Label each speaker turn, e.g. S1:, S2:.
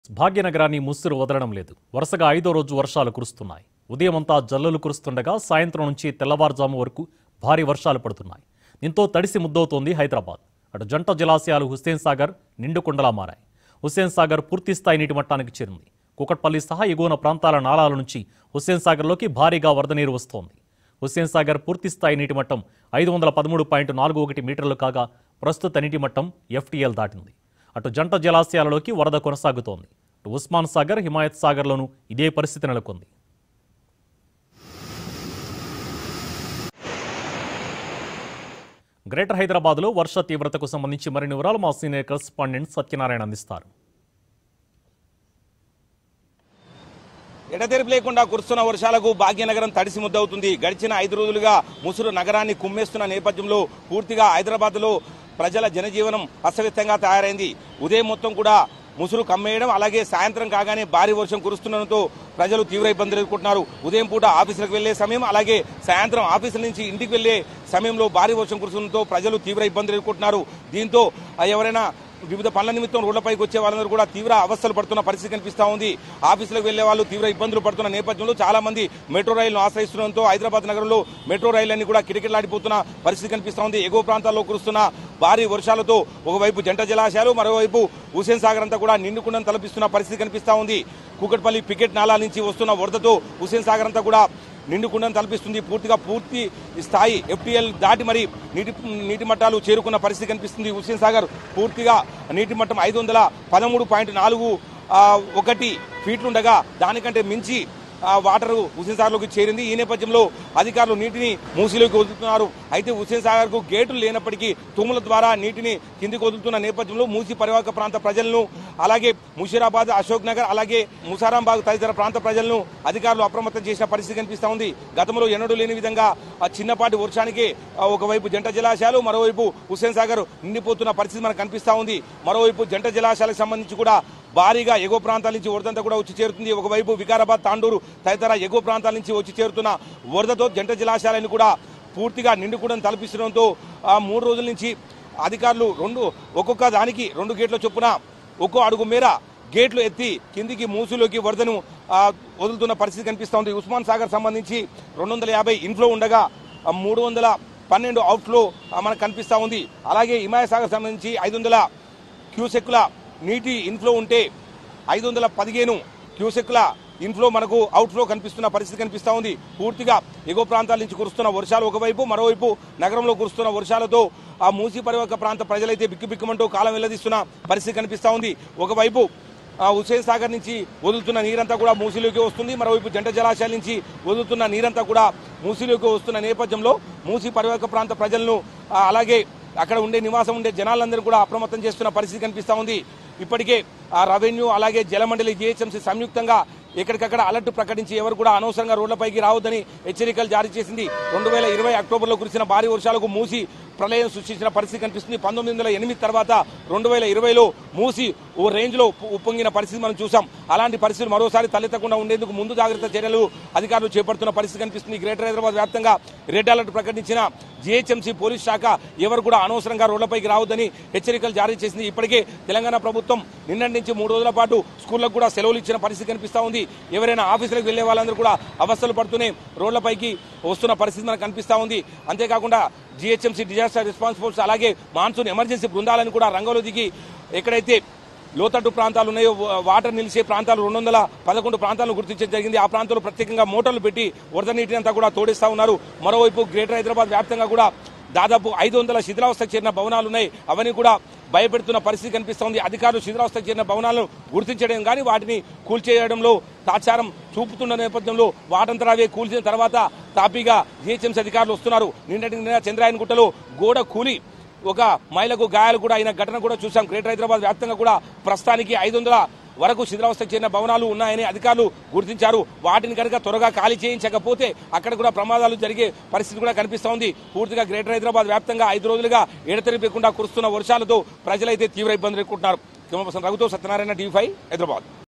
S1: భాగ్యనగరాన్ని ముసురు వదలడం లేదు. వరుసగా 5వ రోజు వర్షాలు కురుస్తున్నాయి. ఉదయమంతా జల్లులు కురుస్తుండగా సాయంత్రం నుంచి తెల్లవారుజాము వరకు భారీ వర్షాలు పడుతున్నాయి. దీంతో తడిసి ముద్దవుతోంది హైదరాబాద్. అటు జంట జలాశయాలు హుస్సేన్ సాగర్ నిండుకుండలా మారాయి. హుస్సేన్ సాగర్ పూర్తిస్థాయి నీటి మట్టానికి చేరింది. కూకట్పల్లి సహా ఎగువన ప్రాంతాల నాలాల నుంచి హుస్సేన్ సాగర్లోకి భారీగా వరద నీరు వస్తోంది. హుస్సేన్ సాగర్ పూర్తిస్థాయి నీటి మట్టం 513.41 మీటర్లు కాగా ప్రస్తుత నీటి మట్టం FTL దాటింది. అటు జంట జలాశయాలలోకి వరద కొనసాగుతోంది. అటు ఉస్మాన్ సాగర్, హిమాయత్ సాగర్లోనూ ఇదే పరిస్థితి నెలకొంది. గ్రేటర్ హైదరాబాద్లో వర్ష తీవ్రతకు సంబంధించి మరిన్ని వివరాలు మా సీనియర్ కరెస్పాండెంట్ సత్యనారాయణ అందిస్తారు.
S2: ఎడతెరిపి లేకుండా కురుస్తున్న వర్షాలకు భాగ్యనగరం తడిసి ముద్దవుతుంది. గడిచిన 5 రోజులుగా ముసురు నగరాన్ని కుమ్మేస్తున్న నేపథ్యంలో పూర్తిగా హైదరాబాద్లో ప్రజల జనజీవనం అస్తవ్యస్తంగా తయారైంది. ఉదయం మొత్తం కూడా ముసురు కమ్మేయడం, అలాగే సాయంత్రం కాగానే భారీ వర్షం కురుస్తుండడంతో ప్రజలు తీవ్ర ఇబ్బందులు ఎదుర్కొంటున్నారు. ఉదయం పూట ఆఫీసులకు వెళ్లే సమయం, అలాగే సాయంత్రం ఆఫీసుల నుంచి ఇంటికి వెళ్లే సమయంలో భారీ వర్షం కురుస్తుండడంతో ప్రజలు తీవ్ర ఇబ్బందులు ఎదుర్కొంటున్నారు. దీంతో ఎవరైనా వివిధ పనుల నిమిత్తం రోడ్లపైకి వచ్చే వాళ్ళందరూ కూడా తీవ్ర అవస్థలు పడుతున్న పరిస్థితి కనిపిస్తా ఉంది. ఆఫీసులకు వెళ్లే వాళ్ళు తీవ్ర ఇబ్బందులు పడుతున్న నేపథ్యంలో చాలా మంది మెట్రో రైలును ఆశ్రయిస్తుండడంతో హైదరాబాద్ నగరంలో మెట్రో రైళ్లన్నీ కూడా కిటకిటలాడిపోతున్న పరిస్థితి కనిపిస్తా ఉంది. ఎగువ ప్రాంతాల్లో కురుస్తున్న భారీ వర్షాలతో ఒకవైపు జంట జలాశయాలు, మరోవైపు హుస్సేన్ సాగర్ అంతా కూడా నిండుకుండను తలపిస్తున్న పరిస్థితి కనిపిస్తా ఉంది. కూకట్పల్లి పికెట్ నాలా నుంచి వస్తున్న వరదతో హుస్సేన్ సాగర్ అంతా కూడా నిండుకుండను తలపిస్తుంది. పూర్తి స్థాయి FTL దాటి మరి నీటి మట్టాలు చేరుకున్న పరిస్థితి కనిపిస్తుంది. హుస్సేన్ సాగర్ పూర్తిగా నీటి మట్టం 513.41 ఫీట్లుండగా దానికంటే మించి వాటర్ హుస్సేన్ సాగర్లోకి చేరింది. ఈ నేపథ్యంలో అధికారులు నీటిని మూసిలోకి వదులుతున్నారు. అయితే హుస్సేన్ సాగర్కు గేట్లు లేనప్పటికీ తుమ్ముల ద్వారా నీటిని కిందికి వదులుతున్న నేపథ్యంలో మూసి పరివాహక ప్రాంత ప్రజలను, అలాగే ముషీరాబాద్, అశోక్ నగర్, అలాగే ముసారాంబాగ్ తదితర ప్రాంత ప్రజలను అధికారులు అప్రమత్తం చేసిన పరిస్థితి కనిపిస్తా ఉంది. గతంలో ఎన్నడూ లేని విధంగా చిన్నపాటి వర్షానికి ఒకవైపు జంట జలాశయాలు, మరోవైపు హుస్సేన్ సాగర్ నిండిపోతున్న పరిస్థితి మనకు కనిపిస్తా ఉంది. మరోవైపు జంట జలాశయాలకు సంబంధించి కూడా భారీగా ఎగువ ప్రాంతాల నుంచి వరదంతా కూడా వచ్చి చేరుతుంది. ఒకవైపు వికారాబాద్, తాండూరు తదితర ఎగువ ప్రాంతాల నుంచి వచ్చి చేరుతున్న వరదతో జంట జలాశయాలను కూడా పూర్తిగా నిండుకుండను తలపిస్తుండడంతో 3 రోజుల నుంచి అధికారులు ఒక్కొక్క దానికి 2 గేట్ల చొప్పున ఒక్కో అడుగు మేర గేట్లు ఎత్తి కిందికి మూసులోకి వరదను వదులుతున్న పరిస్థితి కనిపిస్తూ ఉంది. ఉస్మాన్ సాగర్ సంబంధించి 250 ఇన్ఫ్లో ఉండగా 312 అవుట్ఫ్లో మనకు కనిపిస్తూ ఉంది. అలాగే హిమాయత్ సాగర్ సంబంధించి 500 క్యూసెక్ల నీటి ఇన్ఫ్లో ఉంటే 515 క్యూసెక్ల ఇన్ఫ్లో మనకు అవుట్ఫ్లో కనిపిస్తున్న పరిస్థితి కనిపిస్తూ ఉంది. పూర్తిగా ఎగువ ప్రాంతాల నుంచి కురుస్తున్న వర్షాలు ఒకవైపు, మరోవైపు నగరంలో కురుస్తున్న వర్షాలతో ఆ మూసి పరివాహక ప్రాంత ప్రజలైతే బిక్కుబిక్కుమంటూ కాలం వెల్లదీస్తున్న పరిస్థితి కనిపిస్తూ ఉంది. ఒకవైపు హుస్సేన్ సాగర్ నుంచి వదులుతున్న నీరంతా కూడా మూసిలోకి వస్తుంది, మరోవైపు జంట జలాశయాల నుంచి వదులుతున్న నీరంతా కూడా మూసిలోకి వస్తున్న నేపథ్యంలో మూసి పరివాహక ప్రాంత ప్రజలను, అలాగే అక్కడ నివాసం ఉండే జనాలందరూ కూడా అప్రమత్తం చేస్తున్న పరిస్థితి కనిపిస్తూ ఉంది. ఇప్పటికే రెవెన్యూ, అలాగే జలమండలి, GHMC సంయుక్తంగా ఎక్కడికక్కడ అలర్ట్ ప్రకటించి ఎవరు కూడా అనవసరంగా రోడ్లపైకి రావద్దని హెచ్చరికలు జారీ చేసింది. 2020 అక్టోబర్లో కురిసిన భారీ వర్షాలకు మూసి ప్రళయం సృష్టించిన పరిస్థితి కనిపిస్తుంది. 1908 తర్వాత 2020లో మూసి ఓ రేంజ్లో ఉప్పొంగిన పరిస్థితి మనం చూసాం. అలాంటి పరిస్థితులు మరోసారి తలెత్తకుండా ఉండేందుకు ముందు జాగ్రత్త చర్యలు అధికారులు చేపడుతున్న పరిస్థితి కనిపిస్తుంది. గ్రేటర్ హైదరాబాద్ వ్యాప్తంగా రెడ్ అలర్ట్ ప్రకటించిన GHMC పోలీస్ శాఖ ఎవరు కూడా అనవసరంగా రోడ్లపైకి రావద్దని హెచ్చరికలు జారీ చేసింది. ఇప్పటికే తెలంగాణ ప్రభుత్వం నిన్నటి నుంచి 3 రోజుల పాటు స్కూళ్లకు కూడా సెలవులు ఇచ్చిన పరిస్థితి కనిపిస్తూ ఉంది. ఎవరైనా ఆఫీసులకు వెళ్లే వాళ్ళందరూ కూడా అవస్థలు పడుతూనే రోడ్లపైకి వస్తున్న పరిస్థితి మనకు కనిపిస్తూ ఉంది. అంతేకాకుండా GHMC డిజాస్టర్ రెస్పాన్స్ ఫోర్స్, అలాగే మాన్సూన్ ఎమర్జెన్సీ బృందాలను కూడా రంగంలో దిగి ఎక్కడైతే లోతట్టు ప్రాంతాలు ఉన్నాయో, వాటర్ నిలిచే ప్రాంతాలు 211 ప్రాంతాలను గుర్తించడం జరిగింది. ఆ ప్రాంతాల్లో ప్రత్యేకంగా మోటార్లు పెట్టి వరద నీటిని అంతా కూడా తోడిస్తా ఉన్నారు. మరోవైపు గ్రేటర్ హైదరాబాద్ వ్యాప్తంగా కూడా దాదాపు 500 శిథిలావస్థకు చేరిన భవనాలు ఉన్నాయి. అవన్నీ కూడా భయపెడుతున్న పరిస్థితి కనిపిస్తోంది. అధికారులు శిథిలావస్థకు చేరిన భవనాలను గుర్తించడం కానీ వాటిని కూల్చేయడంలో తాత్సారం చూపుతున్న నేపథ్యంలో వాటంతరా అవే కూల్చిన తర్వాత తాపీగా GHMC అధికారులు వస్తున్నారు. నిన్న చంద్రాయన్ గుట్టలో గోడ కూలి ఒక మహిళకు గాయాలు కూడా అయిన ఘటన కూడా చూసాం. గ్రేటర్ హైదరాబాద్ వ్యాప్తంగా కూడా ప్రస్తుతానికి 500 వరకు శిథిలావస్థకు చేరిన భవనాలు ఉన్నాయని అధికారులు గుర్తించారు. వాటిని కనుక త్వరగా ఖాళీ చేయించకపోతే అక్కడ కూడా ప్రమాదాలు జరిగే పరిస్థితి కూడా కనిపిస్తూ ఉంది. పూర్తిగా గ్రేటర్ హైదరాబాద్ వ్యాప్తంగా 5 రోజులుగా ఎడతెరిపకుండా కురుస్తున్న వర్షాలతో ప్రజలైతే తీవ్ర ఇబ్బందులు ఎదుర్కొంటున్నారు. రఘుతో సత్యనారాయణ, TV5 హైదరాబాద్.